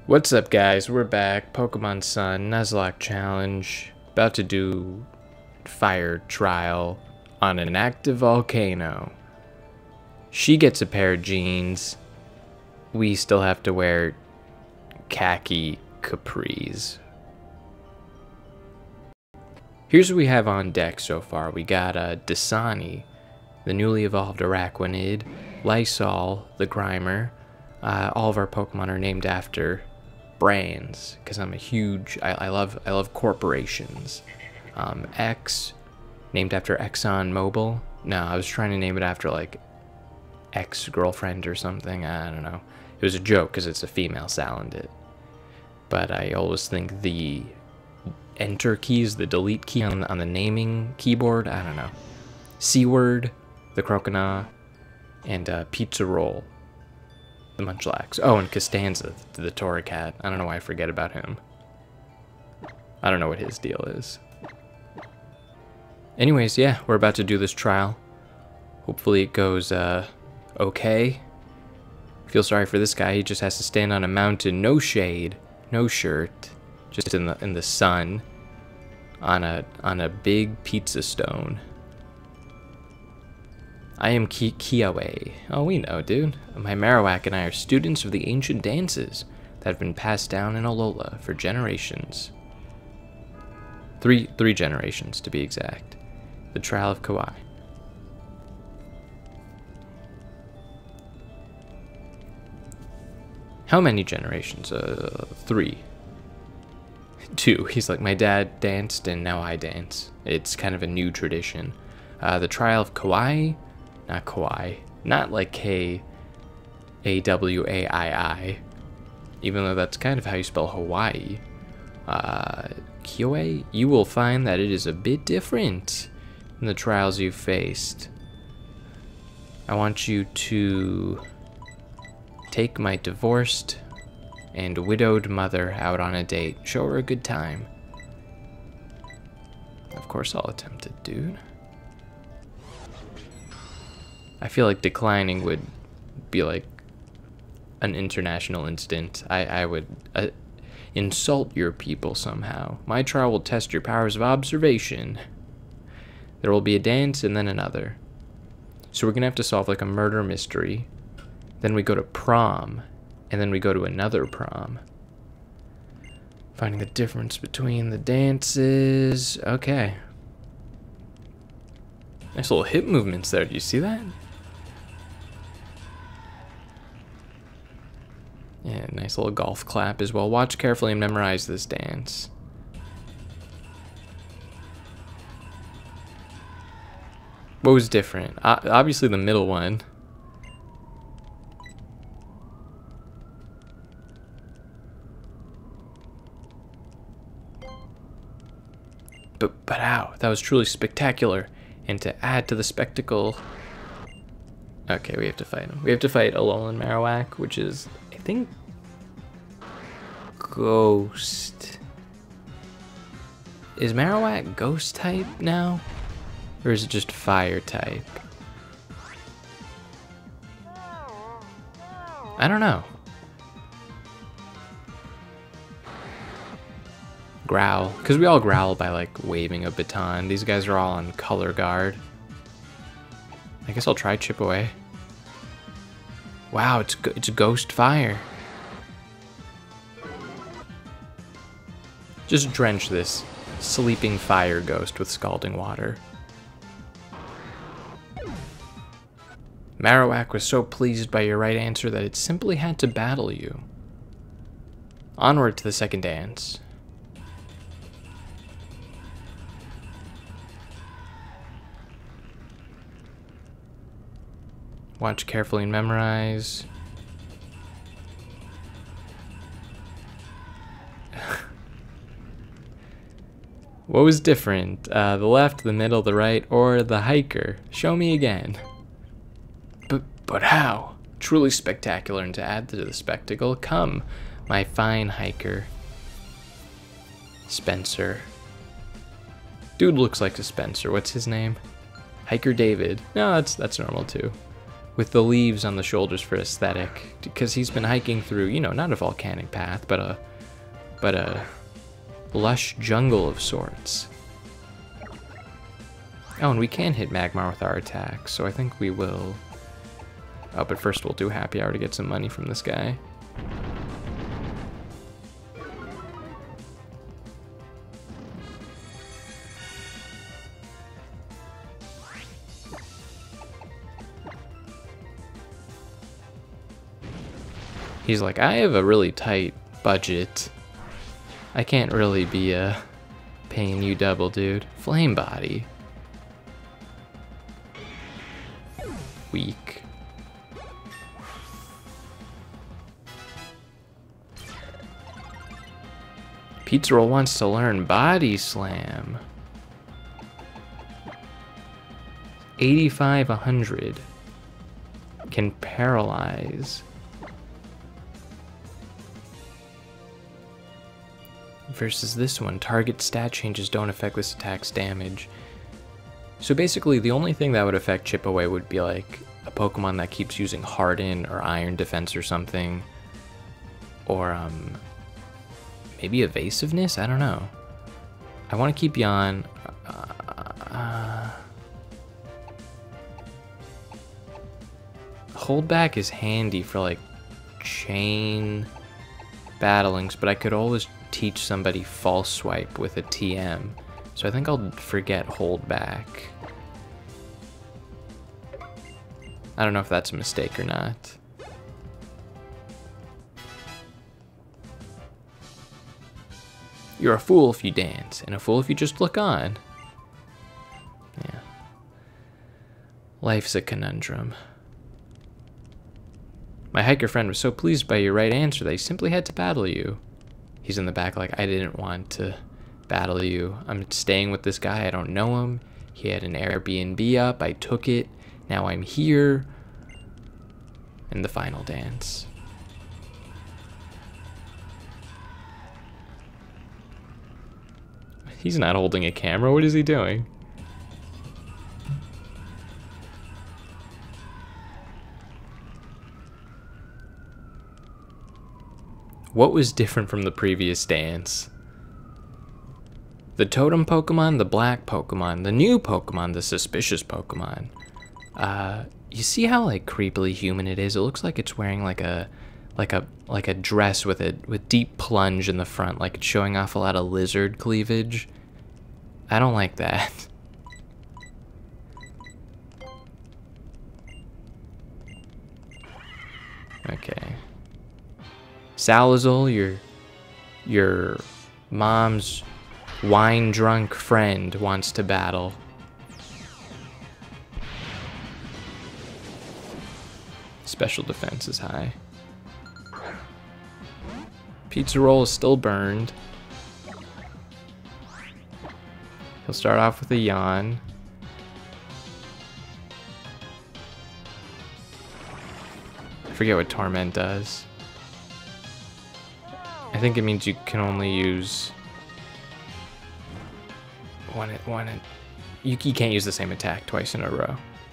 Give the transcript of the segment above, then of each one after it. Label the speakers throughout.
Speaker 1: What's up, guys? We're back. Pokemon Sun Nuzlocke challenge. About to do fire trial on an active volcano. She gets a pair of jeans. We still have to wear khaki capris. Here's what we have on deck so far. We got Dasani, the newly evolved Araquanid, Lysol, the Grimer. All of our Pokemon are named after brands because I'm a huge I love corporations. X, named after ExxonMobil. No, I was trying to name it after like ex-girlfriend or something. I don't know. It was a joke because it's a female Salandit. But I always think the enter keys, the delete key on the naming keyboard, I don't know. C-word, the Croconaw, and Pizza Roll, the Munchlax. Oh, and Costanza, the Torracat. I don't know why I forget about him. I don't know what his deal is. Anyways, yeah, we're about to do this trial. Hopefully it goes okay. Feel sorry for this guy. He just has to stand on a mountain, no shade, no shirt, just in the sun, on a big pizza stone. I am Kiawe. Oh, we know, dude. My Marowak and I are students of the ancient dances that have been passed down in Alola for generations. Three generations, to be exact. The Trial of Kauai. How many generations? 3. 2. He's like, my dad danced and now I dance. It's kind of a new tradition. The Trial of Kauai. Not Kauai. Not like K-A-W-A-I-I. Even though that's kind of how you spell Hawaii. Kioe, you will find that it is a bit different than the trials you've faced. I want you to take my divorced and widowed mother out on a date. Show her a good time. Of course I'll attempt it, dude. I feel like declining would be like an international incident. I would insult your people somehow. My trial will test your powers of observation. There will be a dance and then another. So we're gonna have to solve like a murder mystery. Then we go to prom. And then we go to another prom. Finding the difference between the dances. Okay. Nice little hip movements there. Do you see that? Yeah, nice little golf clap as well. Watch carefully and memorize this dance. What was different? Obviously the middle one. But how? That was truly spectacular. And to add to the spectacle... Okay, we have to fight him. We have to fight Alolan Marowak, which is, I think, Ghost. Is Marowak Ghost type now? Or is it just Fire type? I don't know. Growl. Because we all growl by, like, waving a baton. These guys are all on color guard. I guess I'll try Chip Away. Wow, it's Ghost Fire. Just drench this sleeping fire ghost with scalding water. Marowak was so pleased by your right answer that it simply had to battle you. Onward to the second dance. Watch carefully and memorize. What was different? The left, the middle, the right, or the hiker? Show me again. But how? Truly spectacular, and to add to the spectacle, come, my fine hiker. Spencer. Dude looks like a Spencer. What's his name? Hiker David. No, that's normal too. with the leaves on the shoulders for aesthetic, because he's been hiking through, you know, not a volcanic path, but a lush jungle of sorts. Oh, and we can hit Magmar with our attacks, so I think we will. Oh, but first we'll do happy hour to get some money from this guy. He's like, I have a really tight budget. I can't really be paying you double, dude. Flame body. Weak. Pizza Roll wants to learn Body Slam. 85, 100. Can paralyze. Versus this one, target stat changes don't affect this attack's damage. So basically, the only thing that would affect Chip Away would be like a Pokemon that keeps using Harden or Iron Defense or something. Or maybe Evasiveness? I don't know. I want to keep you on. Holdback is handy for like chain battlings, but I could always teach somebody False Swipe with a TM. So I think I'll forget Holdback. I don't know if that's a mistake or not. You're a fool if you dance, and a fool if you just look on. Yeah. Life's a conundrum. My hiker friend was so pleased by your right answer that he simply had to battle you. He's in the back like, I didn't want to battle you. I'm staying with this guy. I don't know him. He had an Airbnb up. I took it. Now I'm here. And the final dance. He's not holding a camera. What is he doing? What was different from the previous dance? The totem Pokemon, the black Pokemon, the new Pokemon, the suspicious Pokemon. You see how like creepily human it is? It looks like it's wearing like a dress with deep plunge in the front, like it's showing off a lot of lizard cleavage. I don't like that. Okay. Salazar, your mom's wine-drunk friend wants to battle. Special defense is high. Pizza Roll is still burned. He'll start off with a yawn. I forget what Torment does. I think it means you can only use you can't use the same attack twice in a row.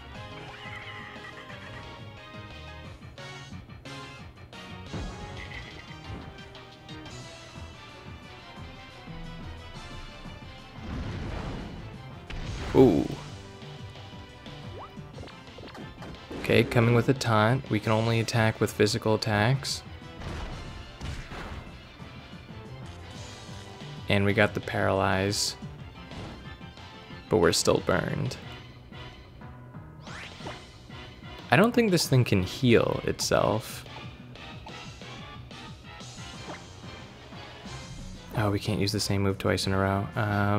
Speaker 1: Ooh. Okay, coming with a taunt. We can only attack with physical attacks. And we got the paralyze, but we're still burned. I don't think this thing can heal itself. Oh, we can't use the same move twice in a row.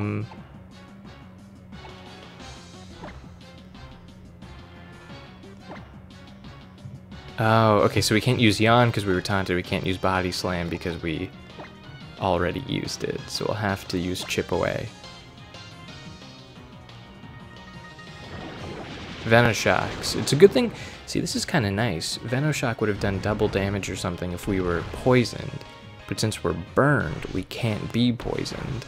Speaker 1: Oh, okay, so we can't use Yawn because we were taunted. We can't use Body Slam because we already used it. So we'll have to use Chip Away. Venoshock. It's a good thing. See, this is kind of nice. Venoshock would have done double damage or something if we were poisoned. But since we're burned, we can't be poisoned.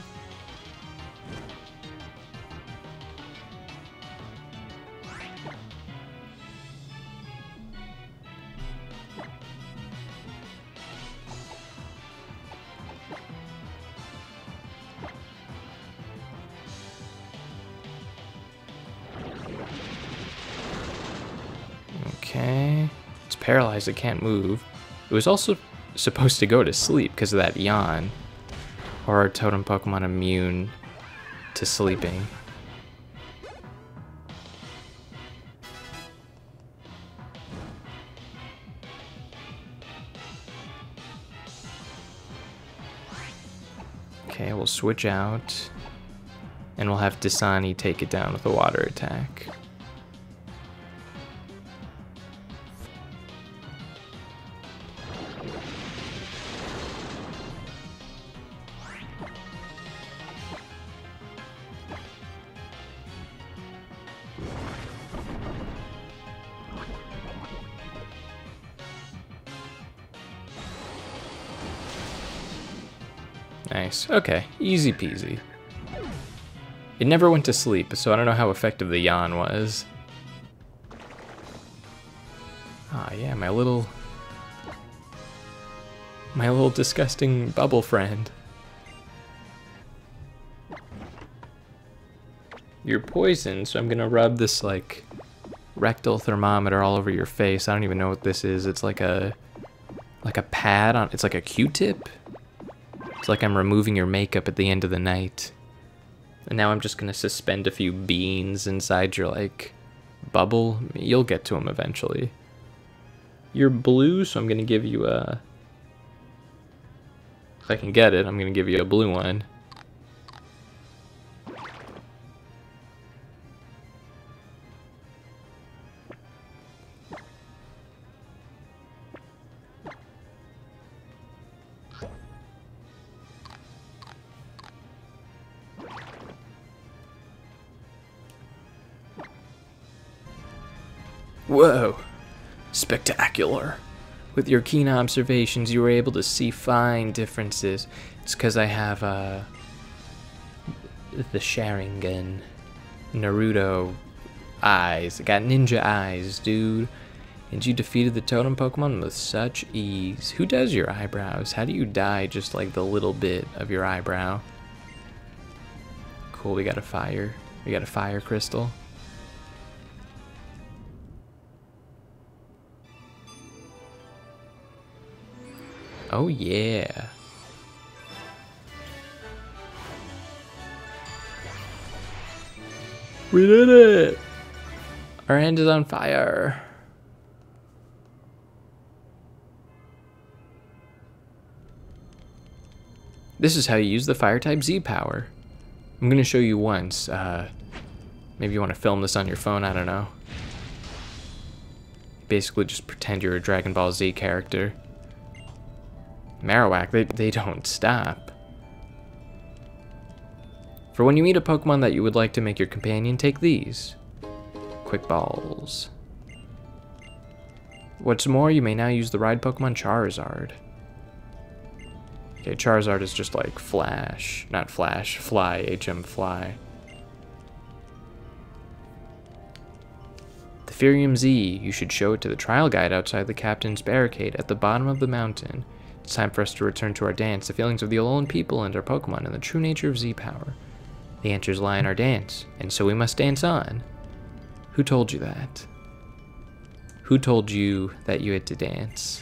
Speaker 1: Okay. It's paralyzed, it can't move. It was also supposed to go to sleep because of that yawn. Or are totem Pokemon immune to sleeping? Okay, we'll switch out. And we'll have Dasani take it down with a water attack. Nice. Okay, easy peasy. It never went to sleep, so I don't know how effective the yawn was. Ah, yeah, my little disgusting bubble friend. You're poisoned, so I'm gonna rub this, like, rectal thermometer all over your face. I don't even know what this is. It's like a pad on, it's like a Q-tip. It's like I'm removing your makeup at the end of the night. And now I'm just gonna suspend a few beans inside your, like, bubble. You'll get to them eventually. You're blue, so I'm gonna give you a... If I can get it, I'm gonna give you a blue one. Whoa, spectacular. With your keen observations, you were able to see fine differences. It's because I have the Sharingan Naruto eyes. I got ninja eyes, dude. And you defeated the totem Pokemon with such ease. Who does your eyebrows? How do you dye just like the little bit of your eyebrow? Cool, we got a fire crystal. Oh yeah. We did it! Our hand is on fire. This is how you use the Fire-type Z power. I'm gonna show you once. Maybe you want to film this on your phone, I don't know. Basically just pretend you're a Dragon Ball Z character. Marowak, they don't stop. For when you meet a Pokemon that you would like to make your companion, take these. Quick Balls. What's more, you may now use the ride Pokemon Charizard. Okay, Charizard is just like Flash. Not Flash, Fly, HM Fly. The Firium Z, you should show it to the trial guide outside the captain's barricade at the bottom of the mountain. It's time for us to return to our dance, the feelings of the Alolan people and our Pokemon, and the true nature of Z-Power. The answers lie in our dance, and so we must dance on. Who told you that? Who told you that you had to dance?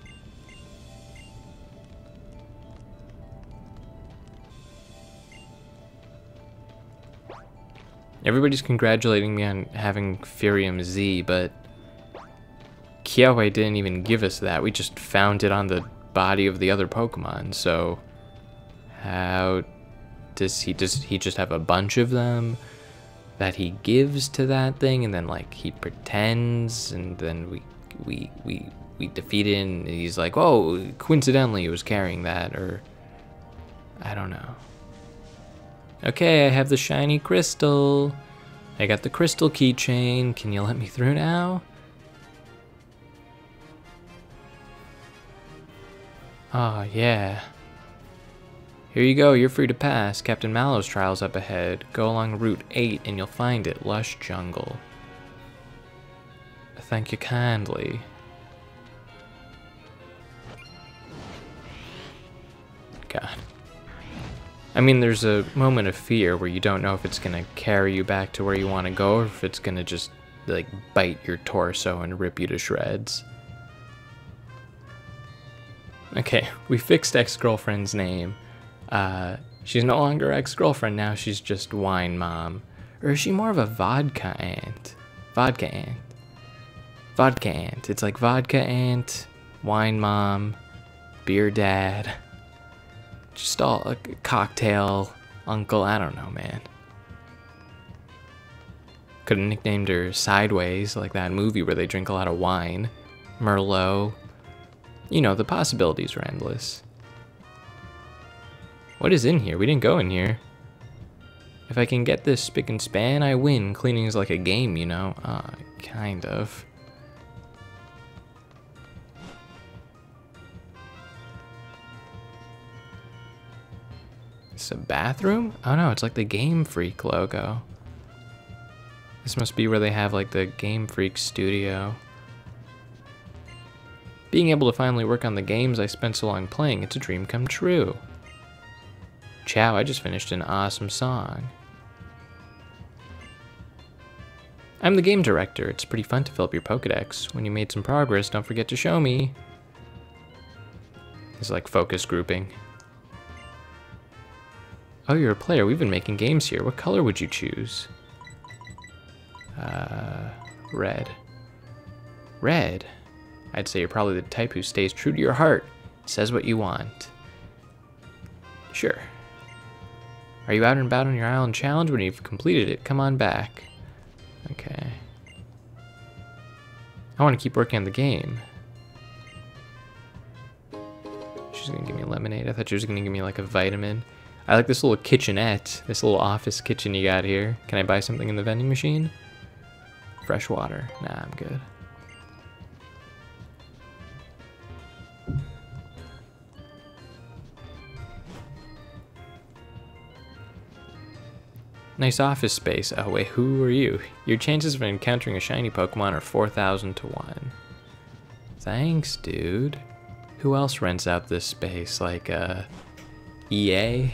Speaker 1: Everybody's congratulating me on having Firium Z, but Kiawe didn't even give us that. We just found it on the body of the other Pokemon, so how does he just have a bunch of them that he gives to that thing, and then like he pretends, and then we defeat it, and he's like, oh, coincidentally he was carrying that, or I don't know. Okay, I have the shiny crystal. I got the crystal keychain. Can you let me through now? Ah, yeah. Here you go, you're free to pass. Captain Mallow's trial's up ahead. Go along Route 8 and you'll find it, Lush Jungle. Thank you kindly. God. I mean, there's a moment of fear where you don't know if it's gonna carry you back to where you want to go, or if it's gonna just like bite your torso and rip you to shreds. Okay, we fixed ex-girlfriend's name. She's no longer ex-girlfriend now, she's just wine mom. Or is she more of a vodka aunt? Vodka aunt. Vodka aunt. It's like vodka aunt, wine mom, beer dad. Just all a cocktail uncle, I don't know, man. Could have nicknamed her Sideways, like that movie where they drink a lot of wine. Merlot. You know, the possibilities are endless. What is in here? We didn't go in here. If I can get this spick and span, I win. Cleaning is like a game, you know? Kind of. It's a bathroom? Oh no, it's like the Game Freak logo. This must be where they have like the Game Freak studio. Being able to finally work on the games I spent so long playing, it's a dream come true. Chow, I just finished an awesome song. I'm the game director. It's pretty fun to fill up your Pokedex. When you made some progress, don't forget to show me. It's like focus grouping. Oh, you're a player. We've been making games here. What color would you choose? Red. Red? I'd say you're probably the type who stays true to your heart. Says what you want. Sure. Are you out and about on your island challenge? When you've completed it, come on back. Okay. I want to keep working on the game. She's gonna give me lemonade. I thought she was gonna give me like a vitamin. I like this little kitchenette, this little office kitchen you got here. Can I buy something in the vending machine? Fresh water. Nah, I'm good. Nice office space. Oh wait, who are you? Your chances of encountering a shiny Pokemon are 4,000 to 1. Thanks, dude. Who else rents out this space? Like, EA?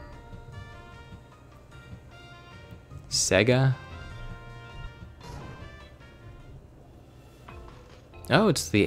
Speaker 1: Sega? Oh, it's the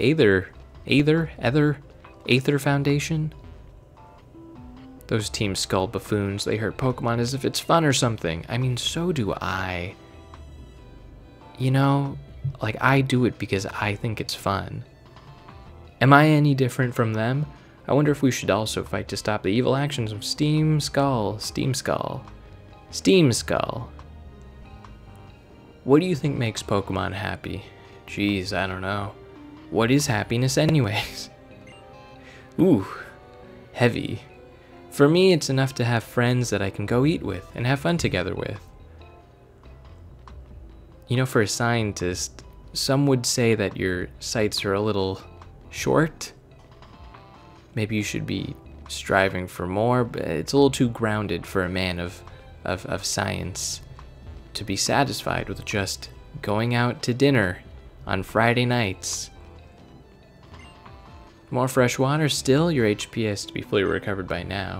Speaker 1: Aether Foundation? Those Team Skull buffoons, they hurt Pokemon as if it's fun or something. I mean, so do I. You know, like, I do it because I think it's fun. Am I any different from them? I wonder if we should also fight to stop the evil actions of Steam Skull. Steam Skull. Steam Skull. What do you think makes Pokemon happy? Jeez, I don't know. What is happiness anyways? Ooh, heavy. For me, it's enough to have friends that I can go eat with and have fun together with. You know, for a scientist, some would say that your sights are a little short. Maybe you should be striving for more, but it's a little too grounded for a man of science to be satisfied with just going out to dinner on Friday nights. More fresh water still? Your HP has to be fully recovered by now.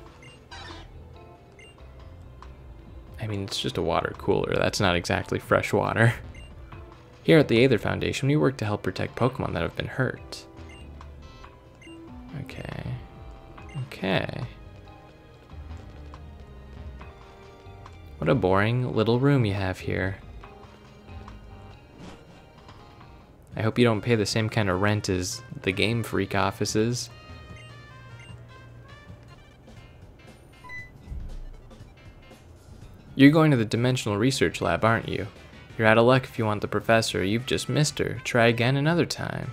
Speaker 1: I mean, it's just a water cooler. That's not exactly fresh water. Here at the Aether Foundation, we work to help protect Pokemon that have been hurt. Okay. Okay. What a boring little room you have here. I hope you don't pay the same kind of rent as the Game Freak offices. You're going to the Dimensional Research Lab, aren't you? You're out of luck if you want the professor. You've just missed her. Try again another time.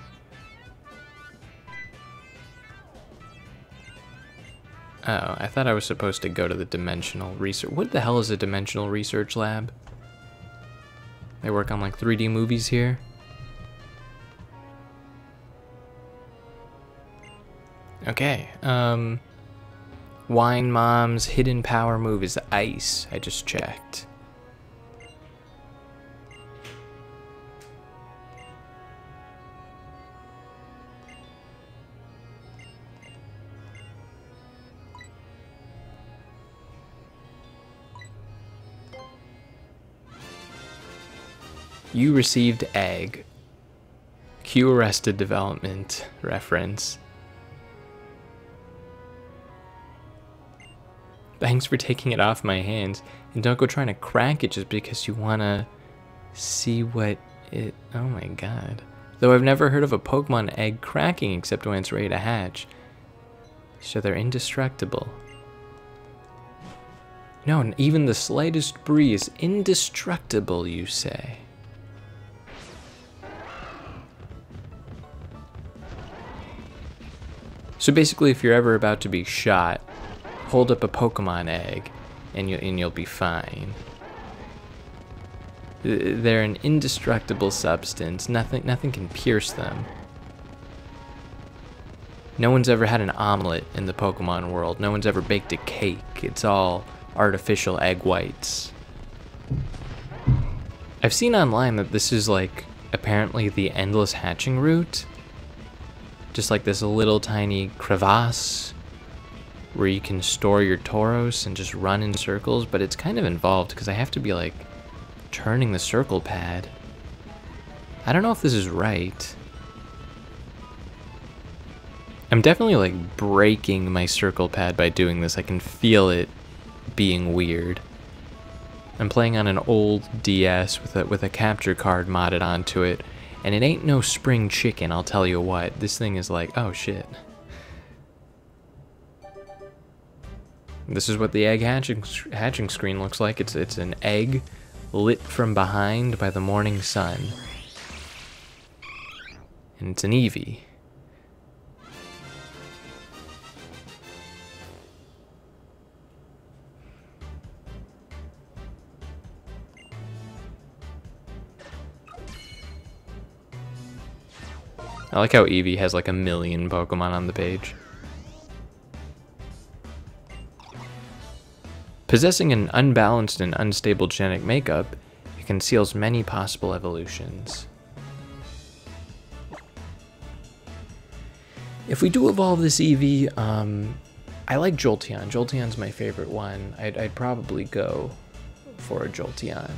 Speaker 1: Oh, I thought I was supposed to go to the Dimensional Research. What the hell is a Dimensional Research Lab? They work on like 3D movies here. Okay, Wine Mom's hidden power move is ice. I just checked. You received egg. Cue Arrested Development reference. Thanks for taking it off my hands. And don't go trying to crack it just because you want to see what it... Oh my god. Though I've never heard of a Pokemon egg cracking except when it's ready to hatch. So they're indestructible. No, even the slightest breeze. Indestructible, you say? So basically, if you're ever about to be shot, hold up a Pokemon egg, and you'll be fine. They're an indestructible substance. Nothing can pierce them. No one's ever had an omelet in the Pokemon world. No one's ever baked a cake. It's all artificial egg whites. I've seen online that this is like apparently the endless hatching route. Just like this little tiny crevasse where you can store your Tauros and just run in circles, but it's kind of involved because I have to be like turning the circle pad. I don't know if this is right. I'm definitely like breaking my circle pad by doing this. I can feel it being weird. I'm playing on an old DS with a capture card modded onto it, and it ain't no spring chicken, I'll tell you what. This thing is like, oh shit. This is what the egg hatching screen looks like. It's an egg lit from behind by the morning sun. And it's an Eevee. I like how Eevee has like 1,000,000 Pokemon on the page. Possessing an unbalanced and unstable genetic makeup, it conceals many possible evolutions. If we do evolve this Eevee, I like Jolteon. Jolteon's my favorite one. I'd probably go for a Jolteon.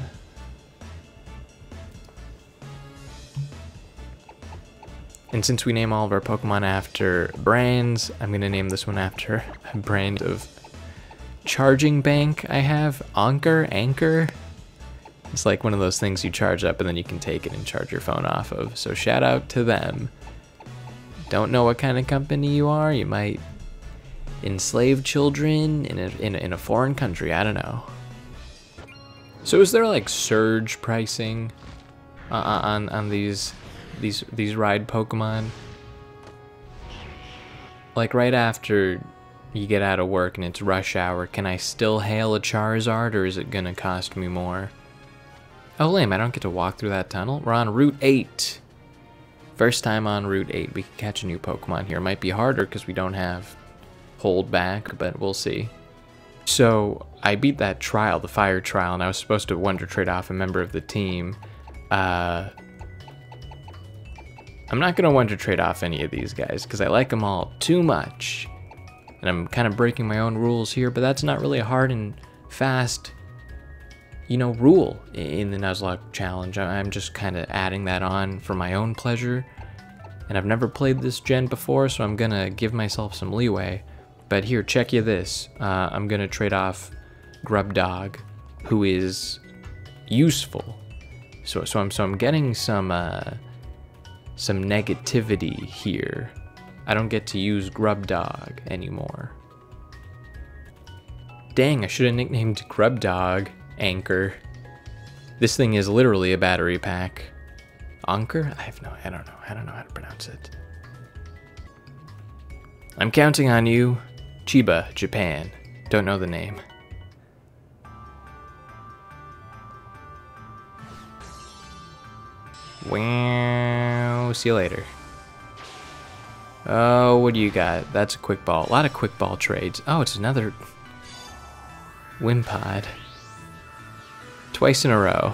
Speaker 1: And since we name all of our Pokemon after brands, I'm going to name this one after a brand of charging bank I have. Anchor. It's like one of those things you charge up and then you can take it and charge your phone off of. So shout out to them. Don't know what kind of company you are. You might enslave children in a foreign country. I don't know. So is there like surge pricing on these ride Pokemon? Like right after you get out of work and it's rush hour, can I still hail a Charizard or is it gonna cost me more? Oh lame, I don't get to walk through that tunnel. We're on Route 8. First time on Route 8. We can catch a new Pokemon here. It might be harder because we don't have hold back, but we'll see. So I beat that trial, the fire trial, and I was supposed to wonder trade off a member of the team. I'm not going to wonder trade off any of these guys because I like them all too much. And I'm kind of breaking my own rules here, but that's not really a hard and fast, rule in the Nuzlocke challenge. I'm just kind of adding that on for my own pleasure. And I've never played this gen before, so I'm going to give myself some leeway. But here, check you this. I'm going to trade off Grubdog, who is useful. So I'm getting some negativity here. I don't get to use Grubdog anymore. Dang, I should have nicknamed Grubdog Anchor. This thing is literally a battery pack. Anchor? I don't know how to pronounce it. I'm counting on you. Chiba, Japan. Don't know the name. Wow, see you later. Oh, what do you got? That's a quick ball. A lot of quick ball trades. Oh, it's another Wimpod. Twice in a row.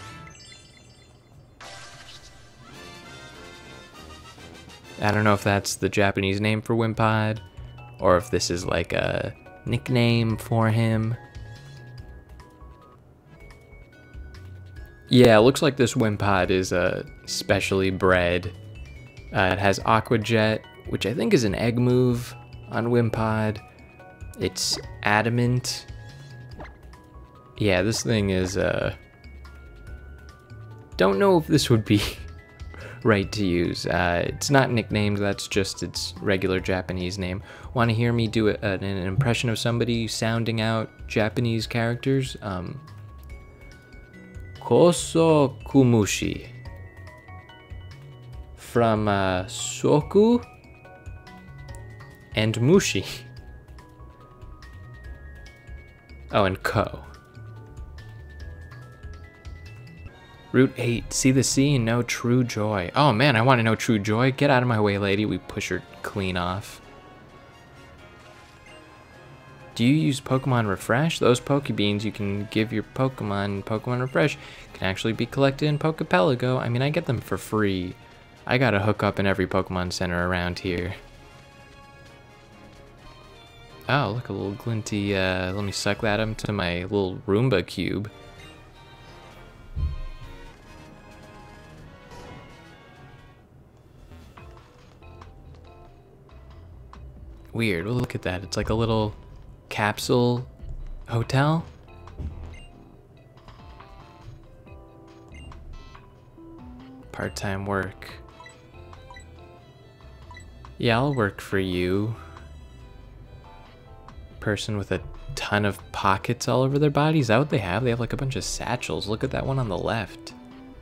Speaker 1: I don't know if that's the Japanese name for Wimpod, or if this is like a nickname for him. Yeah, it looks like this Wimpod is specially bred. It has Aqua Jet, which I think is an egg move on Wimpod. It's Adamant. Yeah, this thing is, don't know if this would be right to use. It's not nicknamed, that's just its regular Japanese name. Want to hear me do an impression of somebody sounding out Japanese characters? Koso Kumushi. From Soku and Mushi. Oh, and Ko. Route 8, see the sea and know true joy. Oh man, I want to know true joy. Get out of my way, lady. We push her clean off. Do you use Pokemon Refresh? Those Pokebeans you can give your Pokemon Refresh can actually be collected in Pokepelago. I mean, I get them for free. I gotta hook up in every Pokemon Center around here. Oh, look, a little glinty, let me suck that into my little Roomba cube. Weird, well, look at that. It's like a little capsule hotel. Part-time work. Yeah, I'll work for you. Person with a ton of pockets all over their bodies. Is that what they have? They have like a bunch of satchels. Look at that one on the left.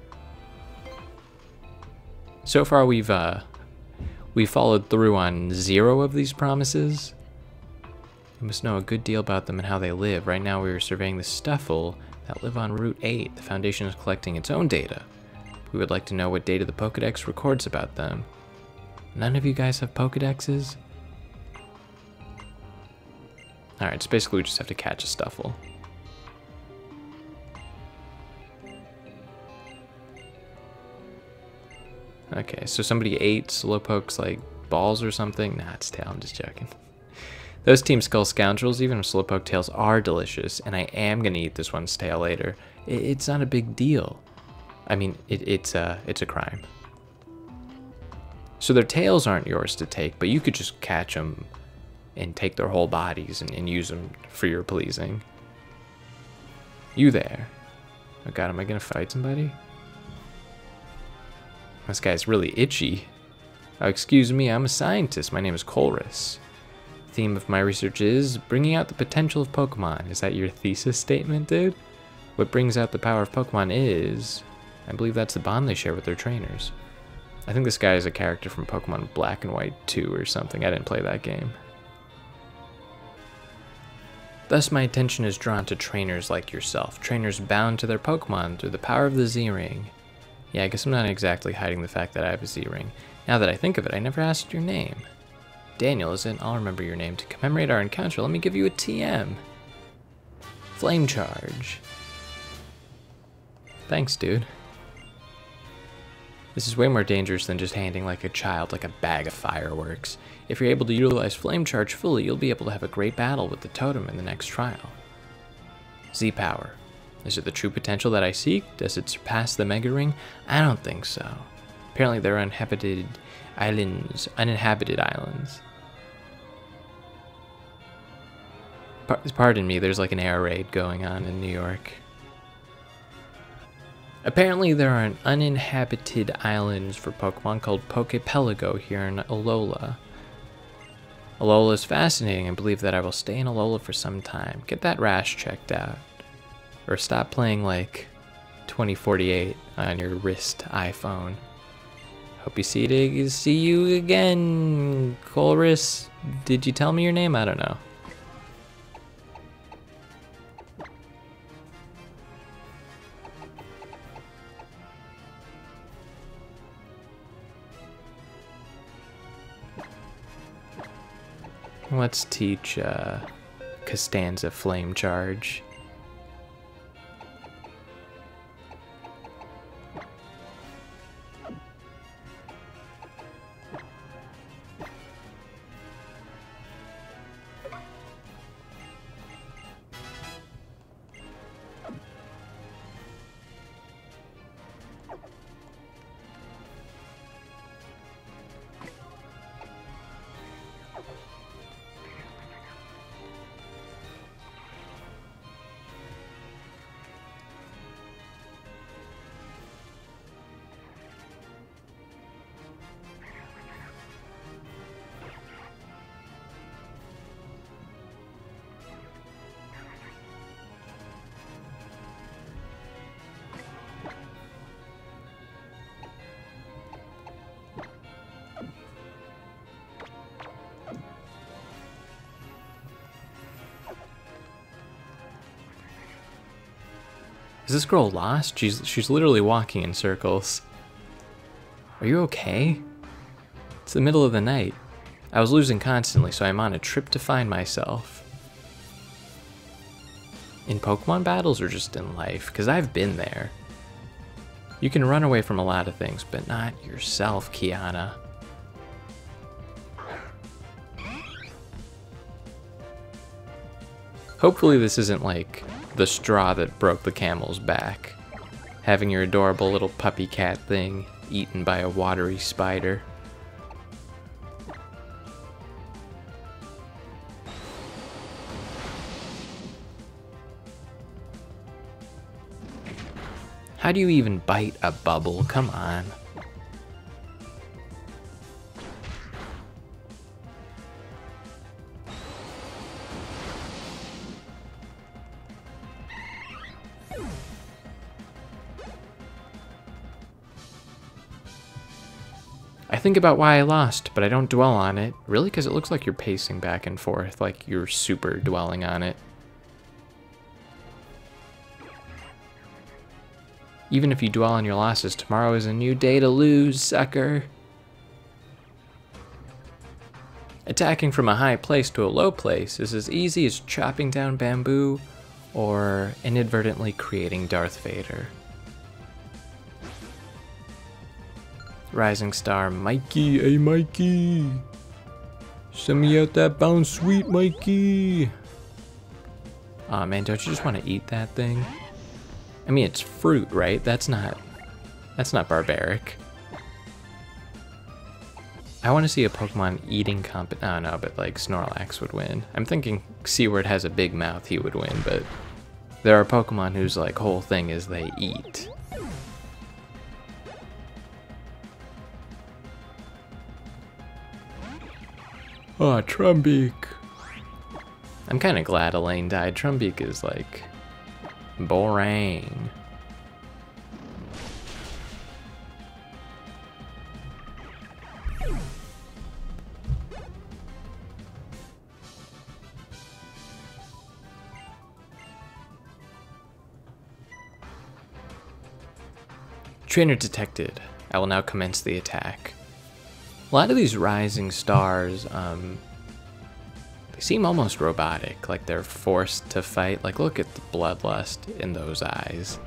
Speaker 1: So far we've followed through on 0 of these promises. We must know a good deal about them and how they live. Right now we are surveying the Stuffle that live on Route 8. The Foundation is collecting its own data. We would like to know what data the Pokedex records about them. None of you guys have Pokedexes? Alright, so basically we just have to catch a Stuffle. Okay, so somebody ate Slowpoke's like balls or something? Nah, it's tail, I'm just joking. Those Team Skull scoundrels, even if Slowpoke tails are delicious, and I am gonna eat this one's tail later, it's not a big deal. I mean, it's a crime. So their tails aren't yours to take, but you could just catch them and take their whole bodies and use them for your pleasing. You there. Oh god, am I gonna fight somebody? This guy's really itchy. Oh, excuse me, I'm a scientist. My name is Colress. The theme of my research is bringing out the potential of Pokemon. Is that your thesis statement, dude? What brings out the power of Pokemon is... I believe that's the bond they share with their trainers. I think this guy is a character from Pokemon Black and White 2 or something. I didn't play that game. Thus, my attention is drawn to trainers like yourself. Trainers bound to their Pokemon through the power of the Z-Ring. Yeah, I guess I'm not exactly hiding the fact that I have a Z-Ring. Now that I think of it, I never asked your name. Daniel, is it? I'll remember your name. To commemorate our encounter, let me give you a TM. Flame Charge. Thanks, dude. This is way more dangerous than just handing like a child like a bag of fireworks. If you're able to utilize Flame Charge fully, you'll be able to have a great battle with the totem in the next trial. Z-Power. Is it the true potential that I seek? Does it surpass the Mega Ring? I don't think so. Apparently there are uninhabited islands. Pardon me, there's like an air raid going on in New York. Apparently there are uninhabited islands for Pokemon called Pokepelago here in Alola. Alola is fascinating. I believe that I will stay in Alola for some time. Get that rash checked out. Or stop playing like 2048 on your wrist iPhone. Hope you see you again, Colress. Did you tell me your name? I don't know. Let's teach Costanza Flame Charge. Is this girl lost? She's literally walking in circles. Are you okay? It's the middle of the night. I was losing constantly, so I'm on a trip to find myself. In Pokemon battles or just in life? Because I've been there. You can run away from a lot of things, but not yourself, Kiana. Hopefully this isn't like the straw that broke the camel's back. Having your adorable little puppy cat thing eaten by a watery spider. How do you even bite a bubble? Come on. I think about why I lost, but I don't dwell on it. Really? Because it looks like you're pacing back and forth, like you're super dwelling on it. Even if you dwell on your losses, tomorrow is a new day to lose, sucker. Attacking from a high place to a low place is as easy as chopping down bamboo or inadvertently creating Darth Vader. Rising Star Mikey, hey Mikey! Send me out that bounce sweet, Mikey! Aw man, don't you just want to eat that thing? I mean, it's fruit, right? That's not barbaric. I want to see a Pokemon eating oh no, but like Snorlax would win. I'm thinking Seaward has a big mouth, he would win, but there are Pokemon whose like whole thing is they eat. Oh, Trumbeak. I'm kind of glad Elaine died. Trumbeak is like boring. Trainer detected. I will now commence the attack. A lot of these rising stars, they seem almost robotic, like they're forced to fight. Like, look at the bloodlust in those eyes.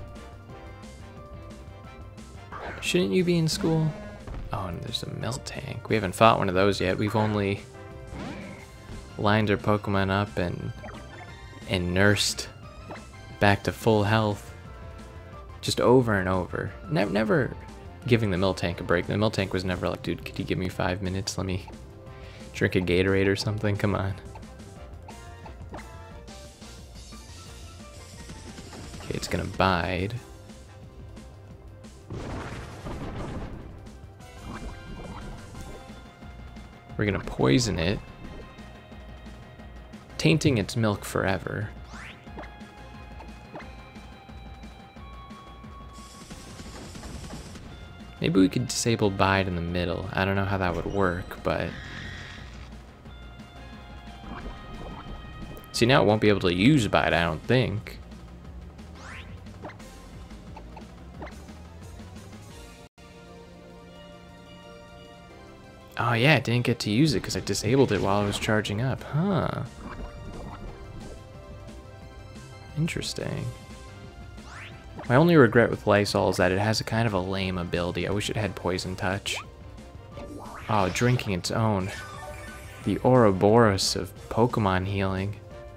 Speaker 1: Shouldn't you be in school? Oh, and there's a milk tank. We haven't fought one of those yet. We've only lined our Pokemon up and nursed back to full health. Just over and over. Never giving the Miltank a break. The Miltank was never like, dude, could you give me 5 minutes? Let me drink a Gatorade or something. Come on. Okay, it's gonna bide. We're gonna poison it, tainting its milk forever. Maybe we could disable bide in the middle. I don't know how that would work, but... See, now it won't be able to use bide, I don't think. Oh yeah, I didn't get to use it because I disabled it while I was charging up. Huh. Interesting. My only regret with Lysol is that it has a kind of a lame ability. I wish it had Poison Touch. Oh, drinking its own. The Ouroboros of Pokemon healing.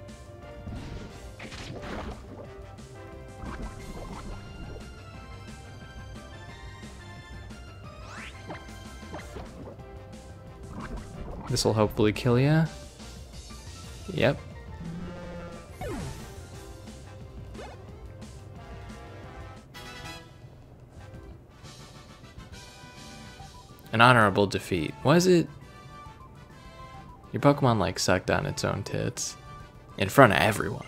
Speaker 1: This'll hopefully kill ya. Yep. An honorable defeat. Was it? Your Pokemon like sucked on its own tits. In front of everyone.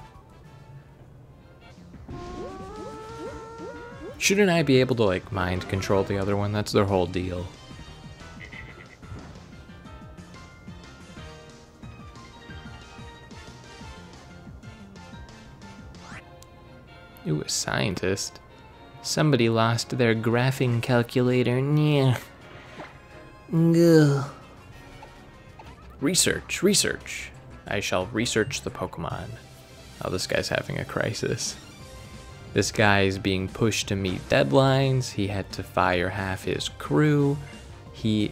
Speaker 1: Shouldn't I be able to like mind control the other one? That's their whole deal. Ooh, a scientist. Somebody lost their graphing calculator. Yeah. Ugh. Research, research. I shall research the Pokemon. Oh, this guy's having a crisis. This guy is being pushed to meet deadlines. He had to fire half his crew. He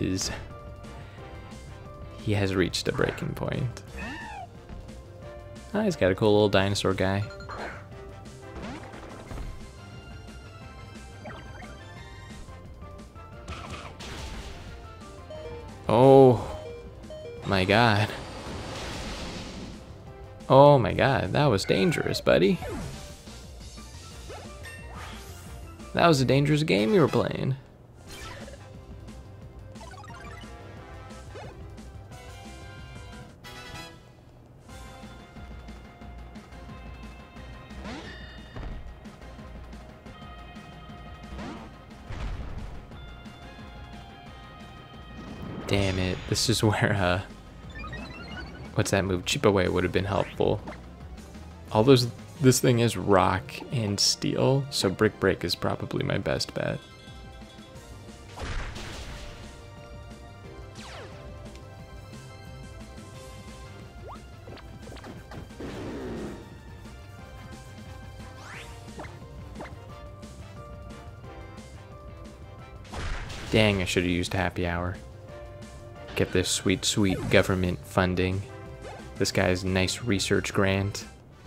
Speaker 1: has reached a breaking point. Oh, he's got a cool little dinosaur guy. Oh my god. Oh my god, that was dangerous, buddy. That was a dangerous game you were playing. Damn it, this is where, what's that move? Chip Away would have been helpful. This thing is rock and steel, so Brick Break is probably my best bet. Dang, I should have used Happy Hour. Get this sweet, sweet government funding. This guy's nice research grant.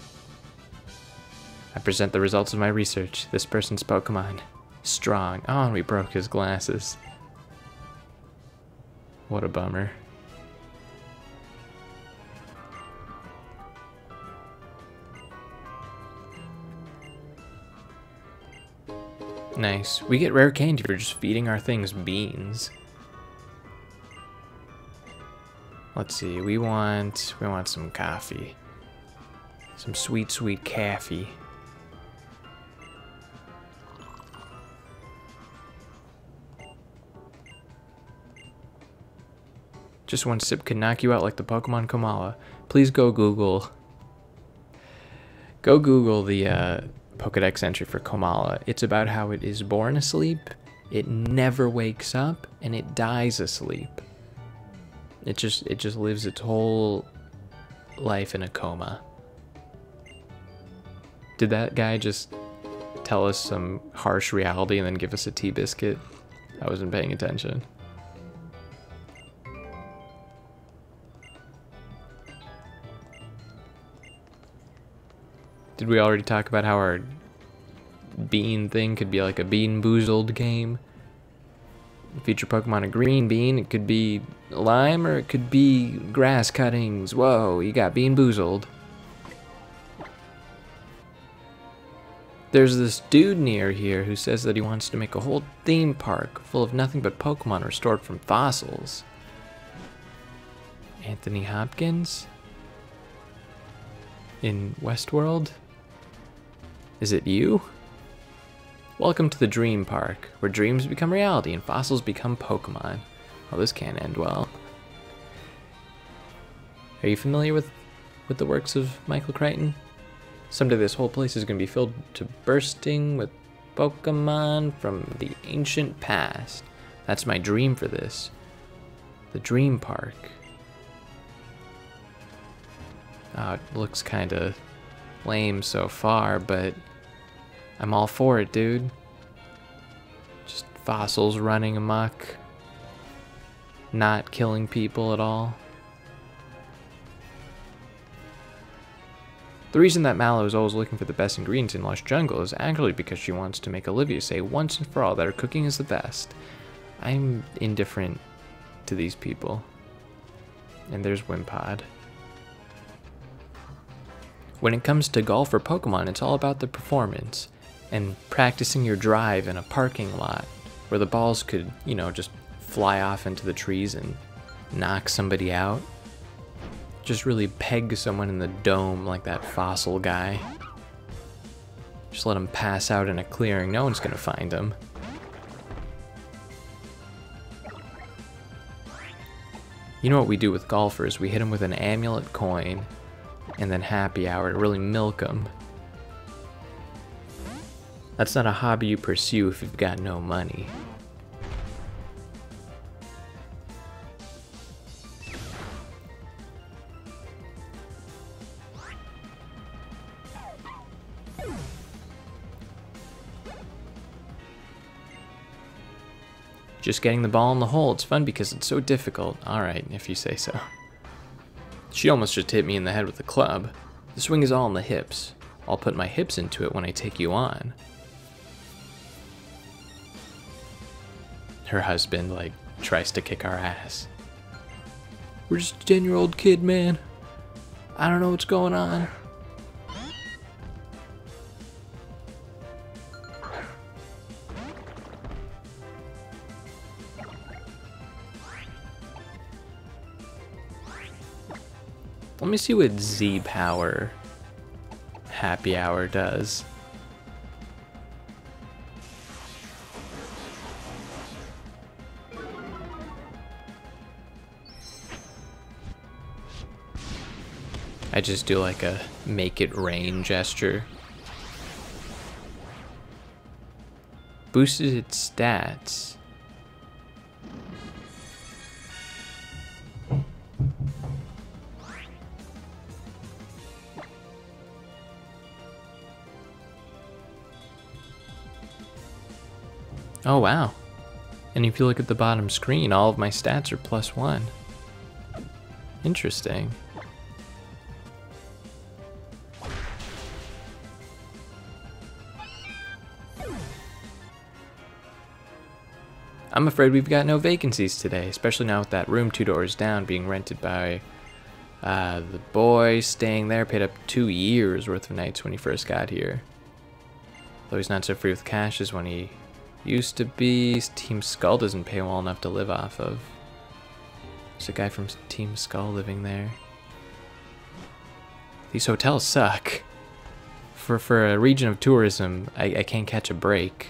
Speaker 1: I present the results of my research. This person's Pokemon. Strong. Oh, and we broke his glasses. What a bummer. Nice. We get rare candy for just feeding our things beans. Let's see, we want some coffee. Some sweet, sweet coffee. Just one sip could knock you out like the Pokemon Komala. Please go Google. Go Google the Pokedex entry for Komala. It's about how it is born asleep, it never wakes up, and it dies asleep. It just lives its whole life in a coma. Did that guy just tell us some harsh reality and then give us a tea biscuit? I wasn't paying attention. Did we already talk about how our bean thing could be like a Bean Boozled game? Feature Pokemon a green bean, it could be lime or it could be grass cuttings. Whoa, you got Bean Boozled. There's this dude near here who says that he wants to make a whole theme park full of nothing but Pokemon restored from fossils. Anthony Hopkins? In Westworld? Is it you? Welcome to the Dream Park, where dreams become reality and fossils become Pokemon. Oh, this can't end well. Are you familiar with the works of Michael Crichton? Someday this whole place is going to be filled to bursting with Pokemon from the ancient past. That's my dream for this. The Dream Park. Oh, it looks kind of lame so far, but I'm all for it, dude. Just fossils running amok. Not killing people at all. The reason that Mallow is always looking for the best ingredients in Lush Jungle is actually because she wants to make Olivia say once and for all that her cooking is the best. I'm indifferent to these people. And there's Wimpod. When it comes to golf or Pokemon, it's all about the performance and practicing your drive in a parking lot where the balls could, you know, just fly off into the trees and knock somebody out. Just really peg someone in the dome like that fossil guy. Just let him pass out in a clearing. No one's gonna find him. You know what we do with golfers? We hit them with an amulet coin and then Happy Hour to really milk them. That's not a hobby you pursue if you've got no money. Just getting the ball in the hole, it's fun because it's so difficult. Alright, if you say so. She almost just hit me in the head with the club. The swing is all in the hips. I'll put my hips into it when I take you on. Her husband, like, tries to kick our ass. We're just a 10-year-old kid, man. I don't know what's going on. Let me see what Z-Power Happy Hour does. I just do like a make it rain gesture. Boosted its stats. Oh wow. And if you look at the bottom screen, all of my stats are +1. Interesting. I'm afraid we've got no vacancies today, especially now with that room 2 doors down being rented by the boy staying there. Paid up 2 years worth of nights when he first got here. Though he's not so free with cash as when he used to be. Team Skull doesn't pay well enough to live off of. There's a guy from Team Skull living there. These hotels suck. For a region of tourism, I can't catch a break.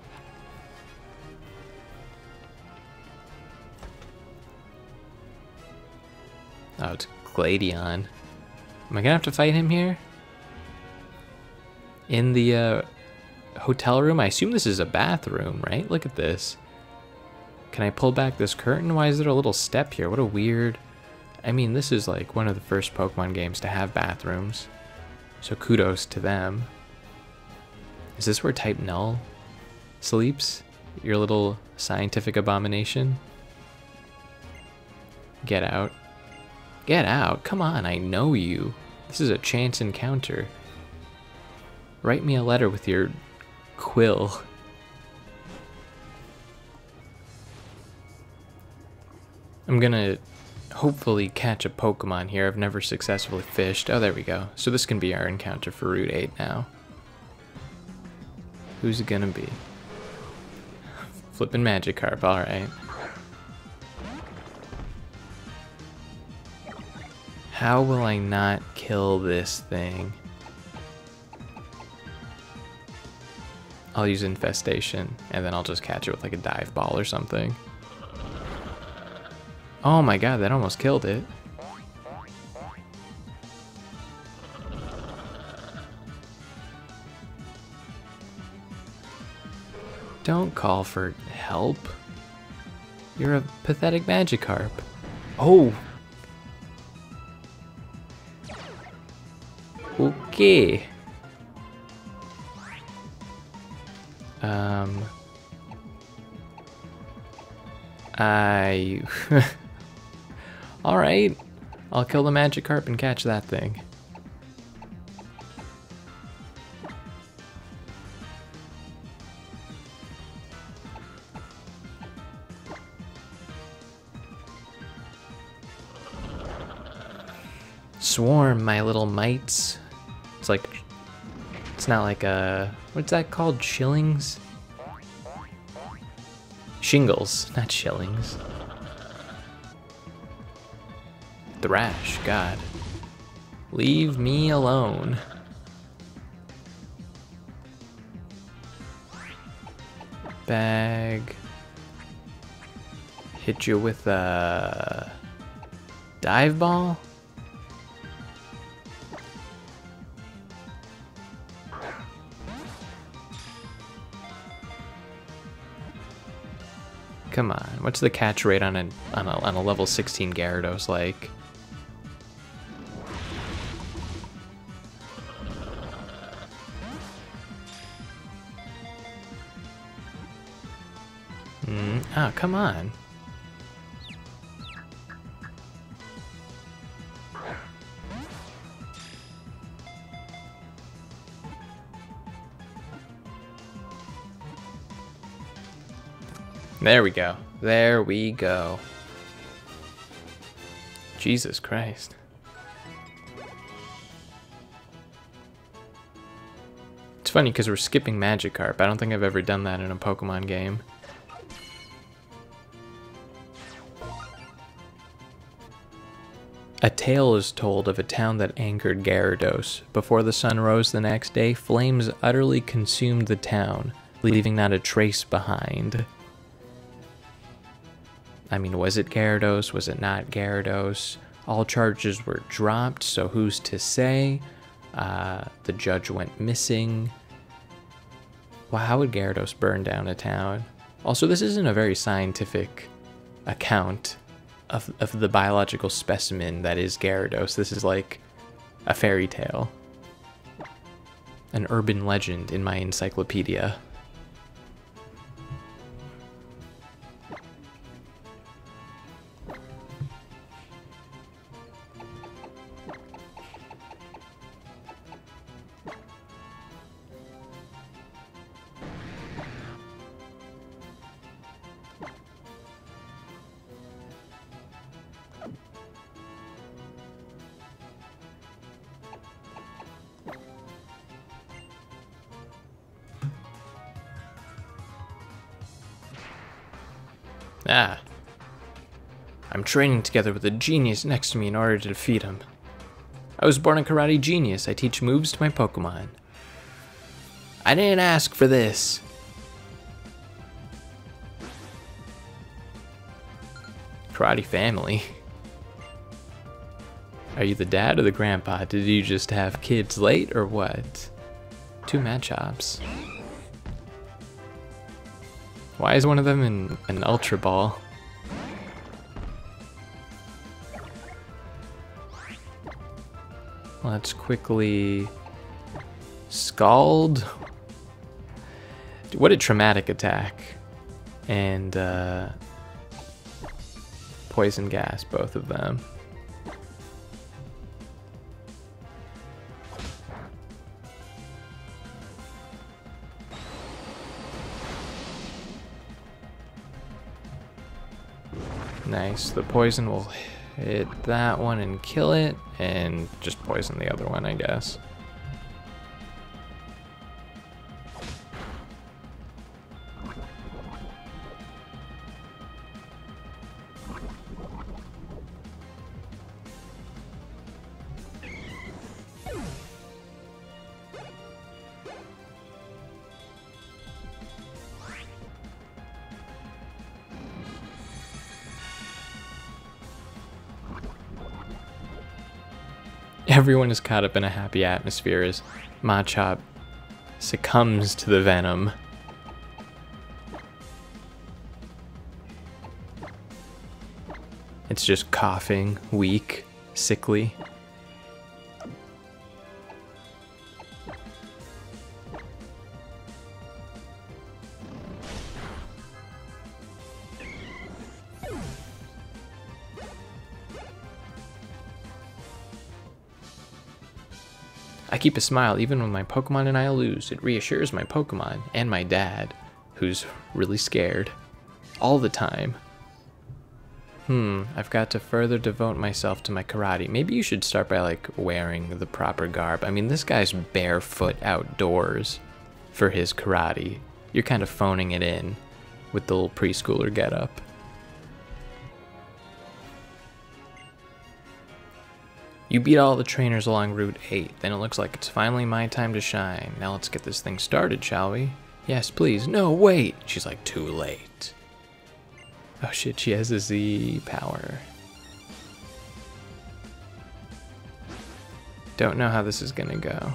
Speaker 1: Oh, it's Gladion. Am I gonna have to fight him here? In the hotel room? I assume this is a bathroom, right? Look at this. Can I pull back this curtain? Why is there a little step here? What a weird... I mean, this is like one of the first Pokemon games to have bathrooms. So kudos to them. Is this where Type Null sleeps? Your little scientific abomination? Get out. Get out? Come on, I know you. This is a chance encounter. Write me a letter with your quill. I'm gonna hopefully catch a Pokemon here. I've never successfully fished. Oh, there we go. So this can be our encounter for Route 8 now. Who's it gonna be? Flippin' Magikarp, alright. How will I not kill this thing? I'll use Infestation, and then I'll just catch it with like a dive ball or something. Oh my god, that almost killed it. Don't call for help. You're a pathetic Magikarp. Oh! Okay. Alright. I'll kill the Magikarp and catch that thing. Swarm, my little mites. It's like, it's not like a, what's that called? Shillings? Shingles, not shillings. Thrash, God. Leave me alone. Bag. Hit you with a dive ball? Come on, what's the catch rate on a level 16 Gyarados like? Oh, come on. There we go. There we go. Jesus Christ. It's funny because we're skipping Magikarp. I don't think I've ever done that in a Pokemon game. A tale is told of a town that angered Gyarados. Before the sun rose the next day, flames utterly consumed the town, leaving not a trace behind. I mean, was it Gyarados? Was it not Gyarados? All charges were dropped, so who's to say? The judge went missing. Well, how would Gyarados burn down a town? Also, this isn't a very scientific account of the biological specimen that is Gyarados. This is like a fairy tale. An urban legend in my encyclopedia. Ah. I'm training together with a genius next to me in order to defeat him. I was born a karate genius. I teach moves to my Pokemon. I didn't ask for this. Karate family. Are you the dad or the grandpa? Did you just have kids late or what? 2 Machops. Why is one of them in an Ultra Ball? Let's quickly Scald. What a traumatic attack. And poison gas, both of them. Nice. The poison will hit that one and kill it, and just poison the other one, I guess. Everyone is caught up in a happy atmosphere as Machop succumbs to the venom. It's just coughing, weak, sickly. I keep a smile even when my Pokemon and I lose. It reassures my Pokemon and my dad, who's really scared all the time. I've got to further devote myself to my karate. Maybe you should start by like wearing the proper garb. I mean, this guy's barefoot outdoors for his karate. You're kind of phoning it in with the little preschooler getup. You beat all the trainers along Route 8, then it looks like it's finally my time to shine. Now let's get this thing started, shall we? Yes, please. No, wait! She's like, too late. Oh shit, she has a Z power. Don't know how this is gonna go.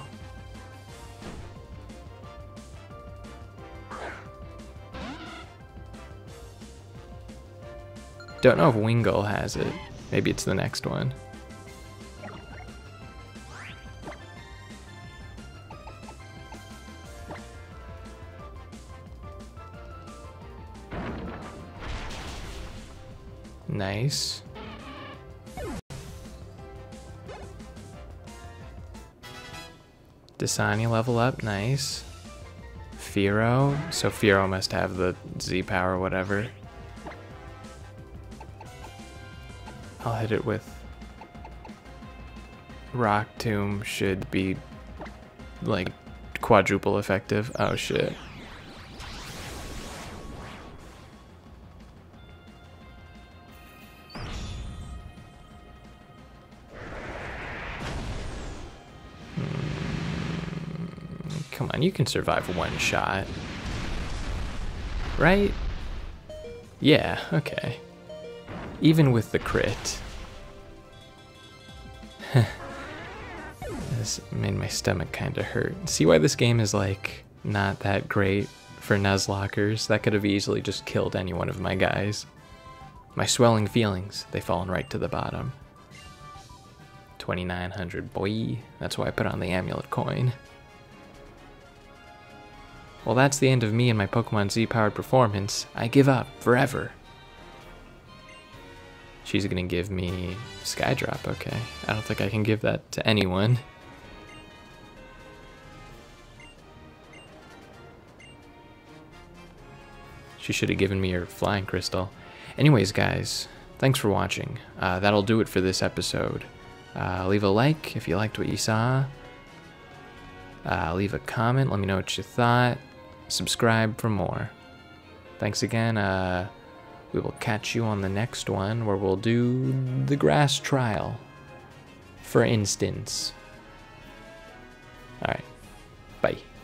Speaker 1: Don't know if Wingull has it. Maybe it's the next one. Nice. Dasani level up, nice. Fearow, so Fearow must have the Z power, whatever. I'll hit it with Rock Tomb, should be like quadruple effective. Oh shit. Come on, you can survive one shot. Right? Yeah, okay. Even with the crit. This made my stomach kind of hurt. See why this game is like not that great for Nuzlockers? That could have easily just killed any one of my guys. My swelling feelings, they've fallen right to the bottom. 2,900, boy. That's why I put on the amulet coin. Well, that's the end of me and my Pokemon Z-powered performance. I give up forever. She's gonna give me Skydrop, okay. I don't think I can give that to anyone. She should have given me her Flying Crystal. Anyways, guys, thanks for watching. That'll do it for this episode. Leave a like if you liked what you saw. Leave a comment, let me know what you thought. Subscribe for more. Thanks again. We will catch you on the next one where we'll do the grass trial, for instance. Alright, bye.